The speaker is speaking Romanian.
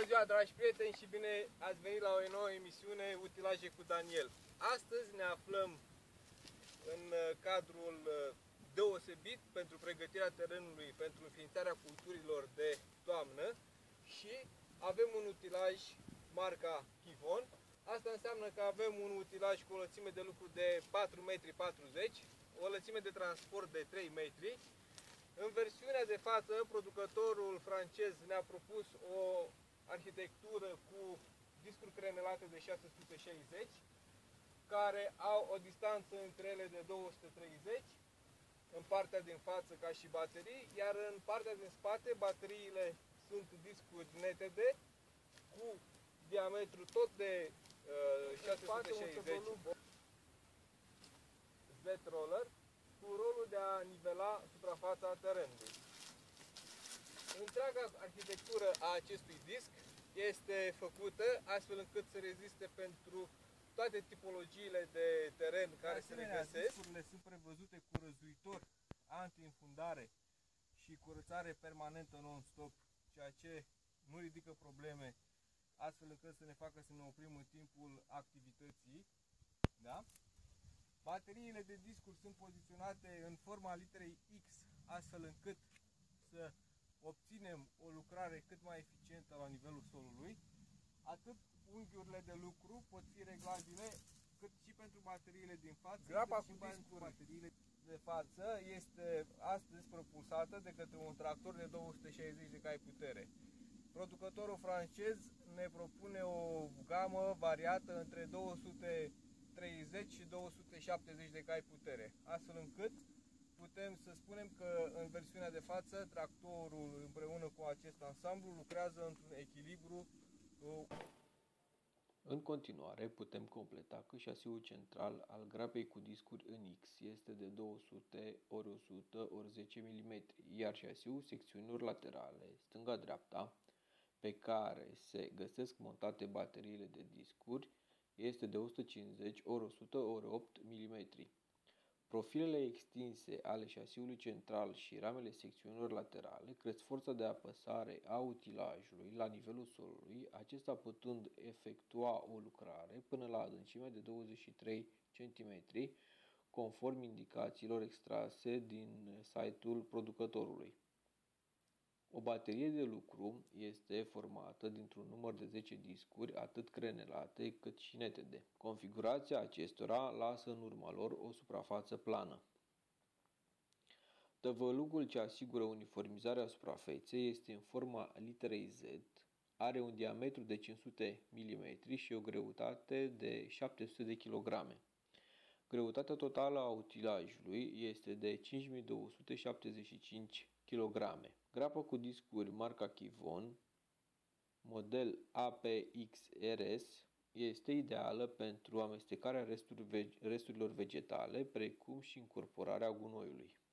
Bună ziua, dragi prieteni, și bine ați venit la o nouă emisiune Utilaje cu Daniel. Astăzi ne aflăm în cadrul deosebit pentru pregătirea terenului pentru înființarea culturilor de toamnă și avem un utilaj marca Kivon. Asta înseamnă că avem un utilaj cu o lățime de lucru de 4,40 m, o lățime de transport de 3 metri. În versiunea de față, producătorul francez ne-a propus o arhitectură cu discuri crenelate de 660, care au o distanță între ele de 230 în partea din față ca și baterii, iar în partea din spate bateriile sunt discuri NTD cu diametru tot de 660 Z-roller, cu rolul de a nivela suprafața terenului. Întreaga arhitectură a acestui disc este făcută astfel încât să reziste pentru toate tipologiile de teren care se regăsesc. Discurile sunt prevăzute cu răzuitor anti-infundare și curățare permanentă non-stop, ceea ce nu ridică probleme, astfel încât să ne facă să ne oprim în timpul activității. Da? Bateriile de discuri sunt poziționate în forma literei X, astfel încât să obținem o lucrare cât mai eficientă la nivelul solului. Atât unghiurile de lucru pot fi reglabile, cât și pentru bateriile din față. Grapa cu bateriile de față este astăzi propulsată de către un tractor de 260 de cai putere. Producătorul francez ne propune o gamă variată între 230 și 270 de cai putere, astfel încât putem să spunem că în versiunea de față tractorul împreună cu acest ansamblu lucrează într-un echilibru. În continuare putem completa că șasiul central al grapei cu discuri în X este de 200 x 100 x 10 mm, iar șasiul secțiunilor laterale, stânga-dreapta, pe care se găsesc montate bateriile de discuri, este de 150 x 100 x 8 mm. Profilele extinse ale șasiului central și ramele secțiunilor laterale cresc forța de apăsare a utilajului la nivelul solului, acesta putând efectua o lucrare până la adâncimea de 23 cm, conform indicațiilor extrase din site-ul producătorului. O baterie de lucru este formată dintr-un număr de 10 discuri, atât crenelate cât și NTD. Configurația acestora lasă în urma lor o suprafață plană. Tăvălugul ce asigură uniformizarea suprafeței este în forma literei Z, are un diametru de 500 mm și o greutate de 700 de kg. Greutatea totală a utilajului este de 5275 kg. Grapa cu discuri marca Kivon, model APXRS, este ideală pentru amestecarea resturilor vegetale, precum și incorporarea gunoiului.